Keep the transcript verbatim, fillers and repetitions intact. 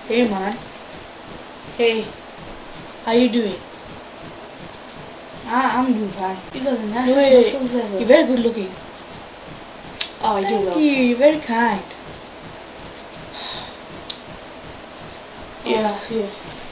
Hey man. Hey. How you doing? Ah, I'm doing fine. You got the nicest Wait, muscles ever. You're very good looking. Oh, Thank you're you. welcome. You're very kind. Yeah. Oh, see you.